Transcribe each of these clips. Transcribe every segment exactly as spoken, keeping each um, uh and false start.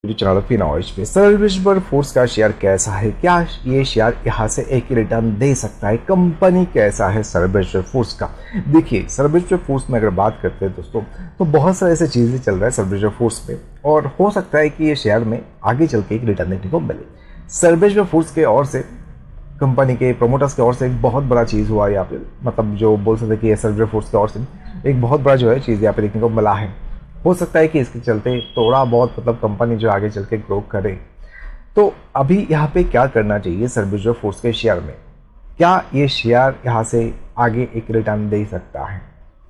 Channel फिनोइश पे serviceable foods का share कैसा है, क्या ये शेयर यहाँ से एक रिटर्न दे सकता है, कंपनी कैसा है सर्विसेबल फूड्स का। देखिए सर्विसेबल फूड्स में अगर बात करते हैं दोस्तों तो बहुत सारे ऐसे चीज़ें चल रहा है सर्विसेबल फूड्स पे और हो सकता है कि ये शेयर में आगे चल के एक रिटर्न देखने को मिले। सर्विसेबल फूड्स के ओर से कंपनी के प्रोमोटर्स की ओर से एक बहुत बड़ा चीज़ हुआ यहाँ पे, मतलब जो बोल सकते कि ये सर्विसेबल फूड्स की ओर से एक बहुत बड़ा जो है चीज़ यहाँ पे देखने को मिला है। हो सकता है कि इसके चलते थोड़ा बहुत मतलब कंपनी जो आगे चल के ग्रो करे। तो अभी यहाँ पे क्या करना चाहिए सर्विसेबल फूड्स के शेयर में, क्या ये शेयर यहाँ से आगे एक रिटर्न दे सकता है,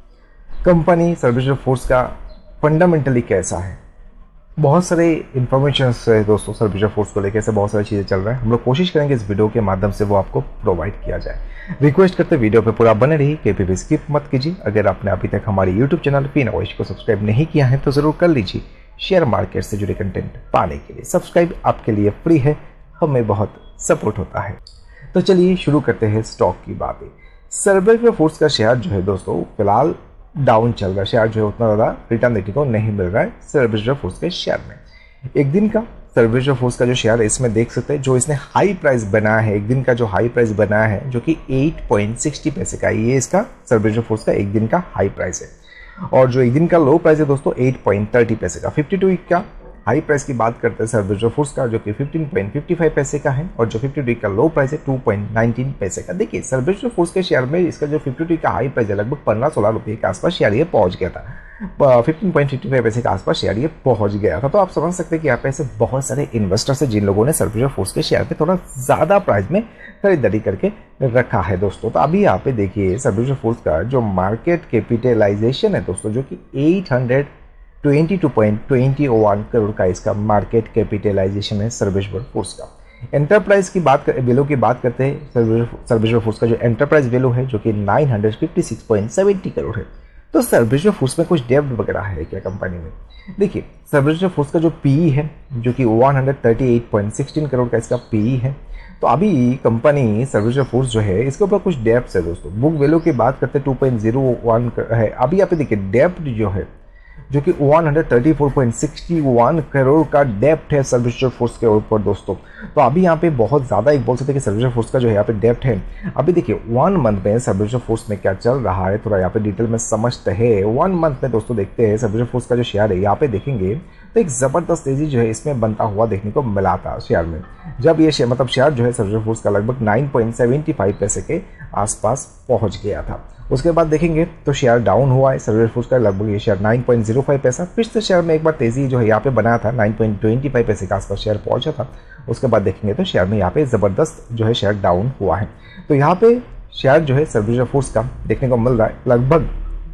कंपनी सर्विसेबल फूड्स का फंडामेंटली कैसा है। बहुत सारे इन्फॉर्मेशन है दोस्तों सर्विसेबल फूड्स को लेकर, ऐसे बहुत सारी चीज़ें चल रहा है। हम लोग कोशिश करेंगे इस वीडियो के माध्यम से वो आपको प्रोवाइड किया जाए। रिक्वेस्ट करते वीडियो पे पूरा बने रहिए, कहीं भी स्किप मत कीजिए। अगर आपने अभी तक हमारे यूट्यूब चैनल फिनोइश को सब्सक्राइब नहीं किया है तो ज़रूर कर लीजिए शेयर मार्केट से जुड़े कंटेंट पाने के लिए। सब्सक्राइब आपके लिए फ्री है, हमें बहुत सपोर्ट होता है। तो चलिए शुरू करते हैं स्टॉक की बातें। सर्विसेबल फूड्स का शेयर जो है दोस्तों फिलहाल डाउन चल रहा है, शेयर जो है उतना ज़्यादा रिटर्न देखने को नहीं मिल रहा है सर्विसेबल फूड्स के शेयर में। एक दिन का सर्विसेबल फूड्स का जो शेयर है इसमें देख सकते हैं जो इसने हाई प्राइस बनाया है, एक दिन का जो हाई प्राइस बनाया है जो कि आठ पॉइंट साठ पैसे का है, ये इसका सर्विसेबल फूड्स का एक दिन का हाई प्राइस है। और जो एक दिन का लो प्राइस है दोस्तों आठ पॉइंट तीस पैसे का। बावन वीक का हाई प्राइस की बात करते हैं सर्विसेबल फूड्स का जो कि पंद्रह पॉइंट पचपन पैसे का है और जो पचास वीक का लो प्राइस है दो पॉइंट उन्नीस पैसे का। देखिए सर्विसेबल फूड्स के शेयर में इसका जो पचास वीक का हाई प्राइस है लगभग पंद्रह सोलह रुपये के आसपास शेयर ये पहुंच गया था, पंद्रह पॉइंट पचपन पैसे के आसपास शेयर ये पहुंच गया था। तो आप समझ सकते हैं कि यहाँ पे ऐसे बहुत सारे इन्वेस्टर्स हैं जिन लोगों ने सर्विसेबल फूड्स के शेयर पे थोड़ा ज़्यादा प्राइस में खरीदारी करके रखा है दोस्तों। तो अभी यहाँ पे देखिए सर्विसेबल फूड्स का जो मार्केट कैपिटलाइजेशन है दोस्तों जो कि आठ सौ बाईस पॉइंट दो एक करोड़ का इसका मार्केट कैपिटलाइजेशन है सर्विसेबल फूड्स का। एंटरप्राइज की बात कर वैल्यू की बात करते हैं सर्विसेबल फूड्स का जो एंटरप्राइज वैल्यू है जो कि नौ सौ छप्पन पॉइंट सात शून्य करोड़ है। तो सर्विसेबल फूड्स में कुछ डेब्ट वगैरह है क्या कंपनी में। देखिए सर्विसेबल फूड्स का जो पीई है जो कि एक सौ अड़तीस पॉइंट एक छह करोड़ का इसका पीई है। तो अभी कंपनी सर्विसेबल फूड्स जो है इसके ऊपर कुछ डेब्ट है दोस्तों। बुक वैल्यू की बात करते हैं टू पॉइंट ज़ीरो वन है। अभी यहाँ पे देखिए डेब्ट जो है जो कि एक सौ चौंतीस पॉइंट छह एक करोड़ का डेप्ट है सर्विसेबल फूड्स के ऊपर दोस्तों। तो अभी यहाँ पे बहुत ज़्यादा एक बोल सकते हैं कि सर्विसेबल फूड्स का जो है यहाँ पे डेप्ट है। अभी देखिए वन मंथ में सर्विसेबल फूड्स में क्या चल रहा है थोड़ा यहाँ पे डिटेल में समझते हैं। वन मंथ में दोस्तों देखते हैं सर्विसेबल फूड्स का जो शेयर है यहाँ पे देखेंगे तो एक ज़बरदस्त तेज़ी जो है इसमें बनता हुआ देखने को मिला था शेयर में। जब ये शेयर मतलब शेयर जो है सर्विसेबल फूड्स का लगभग नौ पॉइंट सात पाँच पैसे के आसपास पहुँच गया था। उसके बाद देखेंगे तो शेयर डाउन हुआ है सर्विसेबल फूड्स का, लगभग ये शेयर नौ पॉइंट ज़ीरो पाँच पैसा। फिर से शेयर में एक बार तेज़ी जो है यहाँ पे बनाया था, नौ पॉइंट दो पाँच पैसे के आसपास शेयर पहुंचा था। उसके बाद देखेंगे तो शेयर में यहाँ पे ज़बरदस्त जो है शेयर डाउन हुआ है। तो यहाँ पे शेयर जो है सर्विसेबल फूड्स का देखने को मिल रहा है लगभग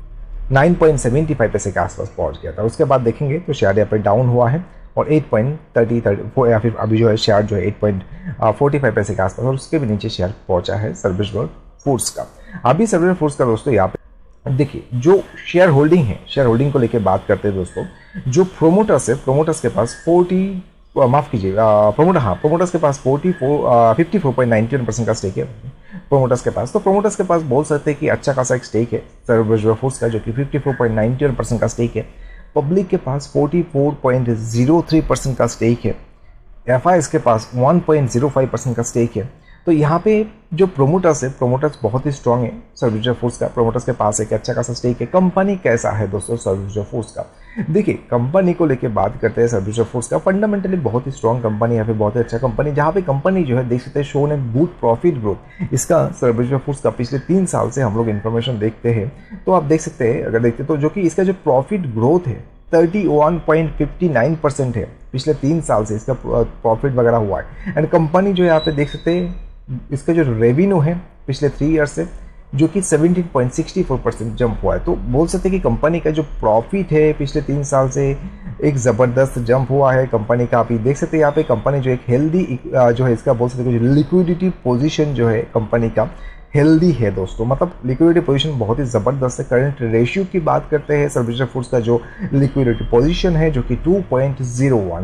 नौ पॉइंट सात पाँच पैसे के आसपास पहुँच गया था। उसके बाद देखेंगे तो शेयर यहाँ पे डाउन हुआ है और आठ पॉइंट तीस या फिर अभी जो है शेयर जो है आठ पॉइंट पैंतालीस पैसे के आसपास और उसके भी नीचे शेयर पहुंचा है सर्विसेबल फूड्स का। अभी सर्विसेबल फूड्स का दोस्तों यहाँ पे देखिए जो शेयर होल्डिंग है, शेयर होल्डिंग को लेके बात करते हैं दोस्तों। जो प्रोमोटर्स है प्रोमोटर्स के पास चालीस माफ कीजिए प्रोमोटर हाँ प्रोमोटर्स के पास चौवालीस चौवन पॉइंट नौ वन परसेंट का स्टेक है प्रोमोटर्स के पास। तो प्रोमोटर्स के पास बोल सकते हैं कि अच्छा खासा एक स्टेक है सर्विसेबल फूड्स का जो कि चौवन पॉइंट नौ वन परसेंट का स्टेक है। पब्लिक के पास चौवालीस पॉइंट ज़ीरो थ्री परसेंट का स्टेक है। एफ आई एस के पास एक पॉइंट ज़ीरो फाइव परसेंट का स्टेक है। तो यहाँ पे जो प्रोमोटर्स है प्रोमोटर्स बहुत ही स्ट्रांग है सर्विसेबल फूड्स का, प्रोमोटर्स के पास एक अच्छा खासा स्टेक है। कंपनी कैसा है दोस्तों सर्विसेबल फूड्स का, देखिए कंपनी को लेके बात करते हैं सर्विसेबल फूड्स का। फंडामेंटली बहुत ही स्ट्रांग कंपनी है, फिर बहुत ही अच्छा कंपनी जहाँ पे कंपनी जो है देख सकते हैं shown good profit growth इसका सर्विसेबल फूड्स का पिछले तीन साल से हम लोग इन्फॉर्मेशन देखते हैं तो आप देख सकते हैं अगर देखते तो जो कि इसका जो प्रॉफिट ग्रोथ है इकतीस पॉइंट पाँच नौ परसेंट है पिछले तीन साल से इसका प्रॉफिट वगैरह हुआ है। एंड कंपनी जो यहाँ पे देख सकते हैं इसका जो रेवेन्यू है पिछले थ्री ईयर से जो कि सत्रह पॉइंट छह चार परसेंट जंप हुआ है। तो बोल सकते हैं कि कंपनी का जो प्रॉफिट है पिछले तीन साल से एक ज़बरदस्त जंप हुआ है कंपनी का। आप देख सकते हैं यहाँ पे कंपनी जो एक हेल्दी जो है इसका बोल सकते हैं जो लिक्विडिटी पोजीशन जो है कंपनी का हेल्दी है दोस्तों, मतलब लिक्विडिटी पोजीशन बहुत ही ज़बरदस्त है। करंट रेशियो की बात करते हैं सर्विसेबल फूड्स का जो लिक्विडिटी पोजीशन है जो कि टू पॉइंट ज़ीरो वन है।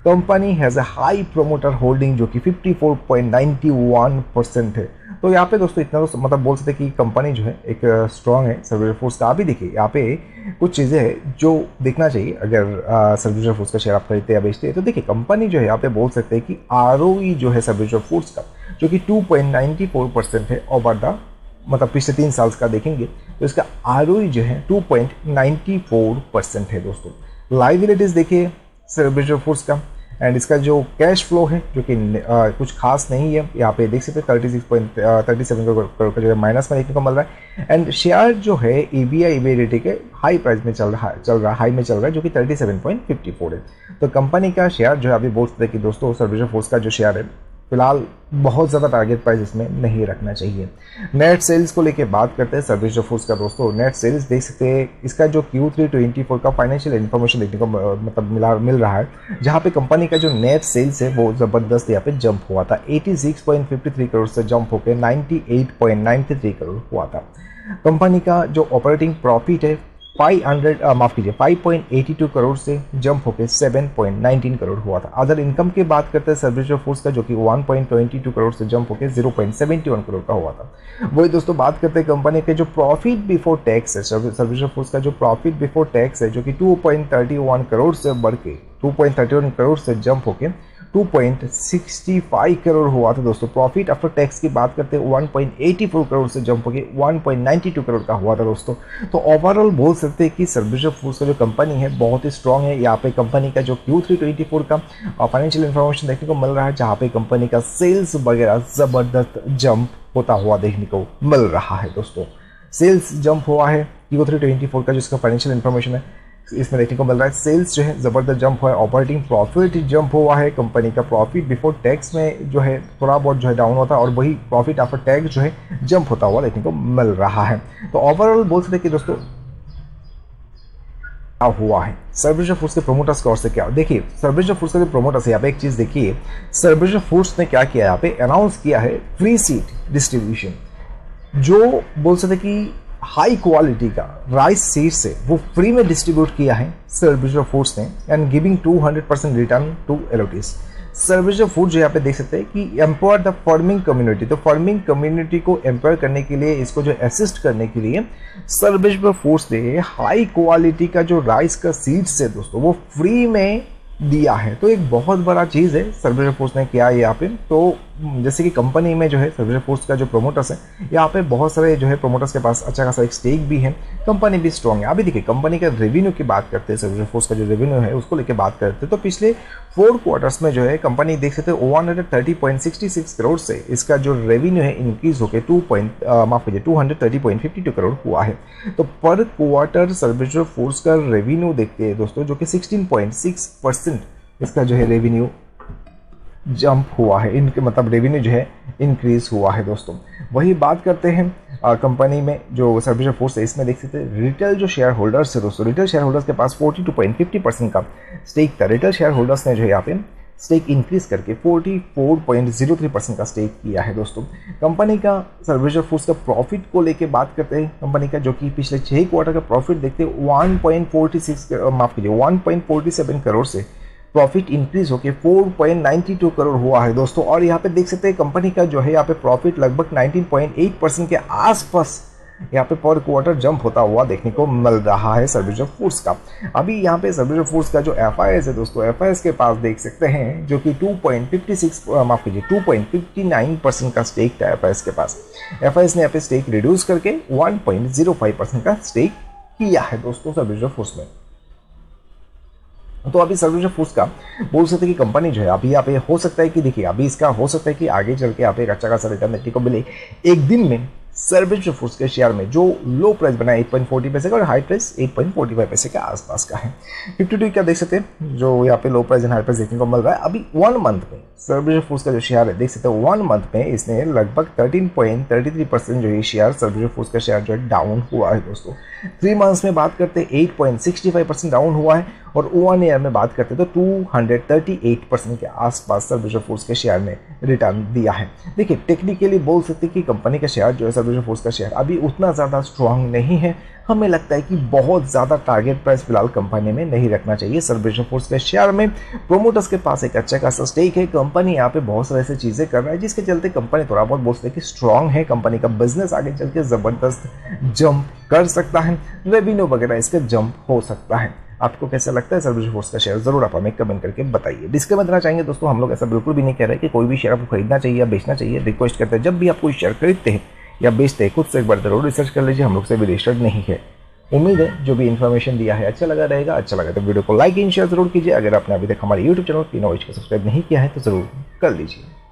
Company has a high promoter holding जो कि fifty four point nine one percent है। तो यहाँ पे दोस्तों इतना तो मतलब बोल सकते हैं कि कंपनी जो है एक स्ट्रांग है सर्विस फोर्स का। अभी देखिए यहाँ पे कुछ चीज़ें हैं जो देखना चाहिए अगर सर्विस फोर्स का शेयर आप खरीदते या बेचते हैं। तो देखिए कंपनी जो है यहाँ पे बोल सकते हैं कि आरओई जो है सर्विस फोर्स का जो कि two point nine four percent है ओवर द मतलब पिछले तीन साल का देखेंगे तो इसका आरओई जो है two point nine four percent है दोस्तों। लायबिलिटीज़ देखिए सर्विस फोर्स का एंड इसका जो कैश फ्लो है जो कि कुछ खास नहीं है, यहाँ पे देख सकते हैं thirty six point thirty seven crore का जो है माइनस में देखने को मिल रहा है। एंड शेयर जो है ईबीआई ईबीआई के हाई प्राइस में चल रहा है चल रहा है हाई में चल रहा है जो कि thirty seven point fifty four है। तो कंपनी का शेयर जो है अभी बोल सकते हैं कि दोस्तों सर्विस फोर्स का जो शेयर है फिलहाल बहुत ज़्यादा टारगेट प्राइस इसमें नहीं रखना चाहिए। नेट सेल्स को लेके बात करते हैं सर्विस फोर्स का दोस्तों। नेट सेल्स देख सकते हैं इसका जो क्यू थ्री ट्वेंटी फोर का फाइनेंशियल इन्फॉर्मेशन देखने को मतलब मिला मिल रहा है, जहाँ पे कंपनी का जो नेट सेल्स है वो ज़बरदस्त यहाँ पे जंप हुआ था। Eighty six point fifty three crore से जंप होकर ninety eight point nine three crore हुआ था। कंपनी का जो ऑपरेटिंग प्रॉफिट है फाइव हंड्रेड माफ कीजिए five point eighty two crore से जंप होकर सेवन पॉइंट नाइनटीन करोड़ हुआ था। अदर इनकम की बात करते हैं सर्विस फोर्स का जो कि one point two two crore से जंप होकर zero point seven one crore का हुआ था। वही दोस्तों बात करते हैं कंपनी के जो प्रॉफिट बिफोर टैक्स है सर्विस फोर्स का जो प्रॉफिट बिफोर टैक्स है जो कि two point thirty one crore से बढ़ के two point thirty one crore से जंप होकर two point sixty five crore हुआ था दोस्तों। प्रॉफिट आफ्टर टैक्स की बात करते हैं one point eighty four crore से जंप होकर one point ninety two crore का हुआ था दोस्तों। तो ओवरऑल बोल सकते हैं कि सर्विस फोर्स का जो कंपनी है बहुत ही स्ट्रांग है। यहाँ पे कंपनी का जो क्यू थ्री ट्वेंटी फोर का फाइनेंशियल इन्फॉर्मेशन देखने को मिल रहा है, जहाँ पे कंपनी का सेल्स वगैरह जबरदस्त जंप होता हुआ देखने को मिल रहा है दोस्तों। सेल्स जंप हुआ है क्यू थ्री ट्वेंटी फोर का जो इसका फाइनेंशियल इन्फॉर्मेशन है इसमें देखने को मिल रहा है। सेल्स जो है ज़बरदस्त जंप हुआ है। ऑपरेटिंग प्रॉफिट जंप हुआ है। कंपनी का प्रॉफिट बिफोर टैक्स में जो है थोड़ा बहुत जो है डाउन होता है और वही प्रॉफिट आफ्टर टैक्स जो है जंप होता हुआ देखने को मिल रहा है। तो ओवरऑल बोल सकते हैं कि दोस्तों क्या हुआ है सर्विस फोर्स के प्रोमोटर्स का ओर से क्या देखिए सर्विस फोर्स का जो प्रोमोटर्स है यहाँ पे एक चीज़ देखिए सर्विस फोर्स ने क्या किया यहाँ पे अनाउंस किया है फ्री सीट डिस्ट्रीब्यूशन। जो बोल सकते कि हाई क्वालिटी का राइस सीड्स है वो फ्री में डिस्ट्रीब्यूट किया है सर्विस फोर्स ने and giving two hundred percent return to allottees. Sarveshwar food जो यहाँ पे देख सकते हैं कि एम्पावर द फार्मिंग कम्युनिटी। तो फार्मिंग कम्युनिटी को एम्पावर करने के लिए इसको जो असिस्ट करने के लिए सर्विस फोर्स ने हाई क्वालिटी का जो राइस का सीड्स है दोस्तों वो फ्री में दिया है। तो एक बहुत बड़ा चीज़ है सर्विस फोर्स ने किया है यहाँ पे। तो जैसे कि कंपनी में जो है सर्विस फोर्स का जो प्रोमोटर्स है यहाँ पे बहुत सारे जो है प्रोमोटर्स के पास अच्छा खासा एक स्टेक भी है। कंपनी भी स्ट्रॉन्ग है। अभी देखिए कंपनी का रेवेन्यू की बात करते हैं, सर्विस फोर्स का जो रेवेन्यू है उसको लेकर बात करते हैं तो पिछले फोर क्वार्टर्स में जो है कंपनी देख सकते हैं one hundred thirty point sixty six crore से इसका जो रेवेन्यू है इंक्रीज होकर टू पॉइंट माफ कीजिए two hundred thirty point fifty two crore हुआ है। तो पर क्वार्टर सर्विस फोर्स का रेवेन्यू देखते हैं दोस्तों जो कि सिक्सटीन पॉइंट सिक्स परसेंट इसका जो है रेवेन्यू जंप हुआ है, इनके मतलब रेवेन्यू जो है इंक्रीज हुआ है दोस्तों। वही बात करते हैं कंपनी में जो सर्विस फोर्स है इसमें देख सकते हैं रिटेल जो शेयर होल्डर्स है दोस्तों, रिटेल शेयर होल्डर्स के पास forty two point fifty percent का स्टेक था। रिटेल शेयर होल्डर्स ने जो है यहाँ पे स्टेक इंक्रीज करके forty four point zero three percent का स्टेक किया है दोस्तों। कंपनी का सर्विस फोर्स का प्रॉफिट को लेके बात करते हैं कंपनी का जो कि पिछले छः क्वार्टर का प्रॉफिट देखते हैं वन पॉइंट फोर्टी सिक्स माफ कीजिए one point forty seven crore से प्रॉफिट इंक्रीज होकर four point ninety two crore हुआ है दोस्तों। और यहाँ पे देख सकते हैं कंपनी का जो है यहाँ पे प्रॉफिट लगभग नाइनटीन पॉइंट एट परसेंट के आसपास यहाँ पे पर क्वार्टर जंप होता हुआ देखने को मिल रहा है सर्विस फोर्स का। अभी यहाँ पे सर्विस फोर्स का जो एफ आई एस है दोस्तों, एफ आई एस के पास देख सकते हैं जो कि टू पॉइंट फिफ्टी सिक्स माफ कीजिए two point fifty nine percent का स्टेक था एफ आई एस के पास। एफ आई एस ने यहाँ पे स्टेक रिड्यूस करके one point zero five percent का स्टेक किया है दोस्तों सर्विस फोर्स में। तो अभी सर्विस फोर्स का बोल सकते हैं कि कंपनी जो है अभी यहाँ पे हो सकता है कि देखिए अभी इसका हो सकता है कि आगे चल के यहाँ पे एक अच्छा खासा रिटर्न देखने को मिले। एक दिन में सर्विस फोर्स के शेयर में जो लो प्राइस बना है एट पॉइंट फोर्टी पैसे का और high price eight point forty five पैसे के आसपास का है। फिफ्टी टू क्या देख सकते हैं जो यहाँ पे low price and high price देखने को मिल रहा है। अभी वन मंथ में सर्विस फोर्स का जो शेयर है देख सकते हैं वन मंथ में इसने लगभग thirteen point thirty three percent जो है शेयर सर्विस फोर्स का शेयर जो है डाउन हुआ है दोस्तों। थ्री मंथ्स में बात करते हैं eight point sixty five percent down हुआ है और वन ईयर में बात करते हैं तो two hundred thirty eight percent के आसपास सर्विस फोर्स के शेयर ने रिटर्न दिया है। देखिए टेक्निकली बोल सकते हैं कि कंपनी का शेयर जो है सर्विस फोर्स का शेयर अभी उतना ज़्यादा स्ट्रांग नहीं है। हमें लगता है कि बहुत ज़्यादा टारगेट प्राइस फिलहाल कंपनी में नहीं रखना चाहिए। सर्विस फोर्स के शेयर में प्रोमोटर्स के पास एक अच्छा खासा स्टेक है। कंपनी यहाँ पे बहुत सारी ऐसी चीज़ें कर रहा है जिसके चलते कंपनी थोड़ा बहुत बोलते हैं कि स्ट्रांग है। कंपनी का बिजनेस आगे चल के ज़बरदस्त जंप कर सकता है, रेवेन्यू वगैरह इसका जंप हो सकता है। आपको कैसा लगता है सर्विस फोर्स का शेयर, जरूर आप हमें कमेंट करके बताइए। डिस्क्लेमर देना चाहेंगे दोस्तों, हम लोग ऐसा बिल्कुल भी नहीं कह रहे कि कोई भी शेयर आपको खरीदना चाहिए या बेचना चाहिए। रिक्वेस्ट करते हैं जब भी आप कोई शेयर खरीदते हैं या बेचते हैं खुद से एक बार जरूर रिसर्च कर लीजिए, हम लोग से भी रजिस्टर्ड नहीं है। उम्मीद है जो भी इन्फॉर्मेशन दिया है अच्छा लगा रहेगा। अच्छा लगा तो वीडियो को लाइक एंड शेयर जरूर कीजिए। अगर आपने अभी तक हमारे यूट्यूब चैनल तीनों को सब्सक्राइब नहीं किया है तो जरूर कर लीजिए।